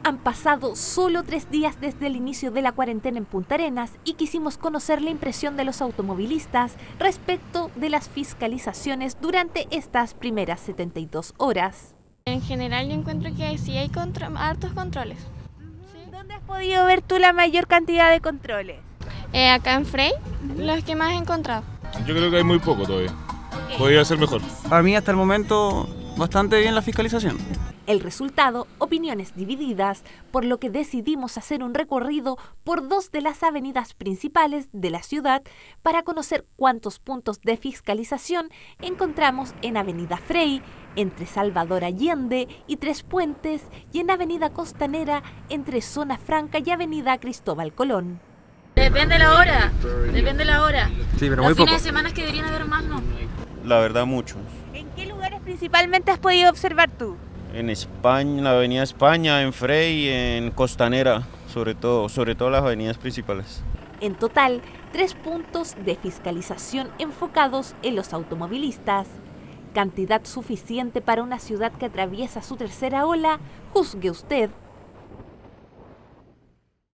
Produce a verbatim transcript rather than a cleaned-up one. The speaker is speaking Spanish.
Han pasado solo tres días desde el inicio de la cuarentena en Punta Arenas y quisimos conocer la impresión de los automovilistas respecto de las fiscalizaciones durante estas primeras setenta y dos horas. En general yo encuentro que sí hay contro- hartos controles. Sí. ¿Dónde has podido ver tú la mayor cantidad de controles? Eh, acá en Frey, los que más he encontrado. Yo creo que hay muy poco todavía. Podría ser mejor. Para mí hasta el momento bastante bien la fiscalización. El resultado, opiniones divididas, por lo que decidimos hacer un recorrido por dos de las avenidas principales de la ciudad para conocer cuántos puntos de fiscalización encontramos en Avenida Frey, entre Salvador Allende y Tres Puentes, y en Avenida Costanera, entre Zona Franca y Avenida Cristóbal Colón. Depende la hora, depende la hora. Sí, pero Los muy fines poco. de semana es que deberían haber más, ¿no? La verdad, muchos. ¿En qué lugares principalmente has podido observar tú? En España, en la avenida España, en Frey, en Costanera, sobre todo, sobre todo las avenidas principales. En total, tres puntos de fiscalización enfocados en los automovilistas. Cantidad suficiente para una ciudad que atraviesa su tercera ola. Juzgue usted.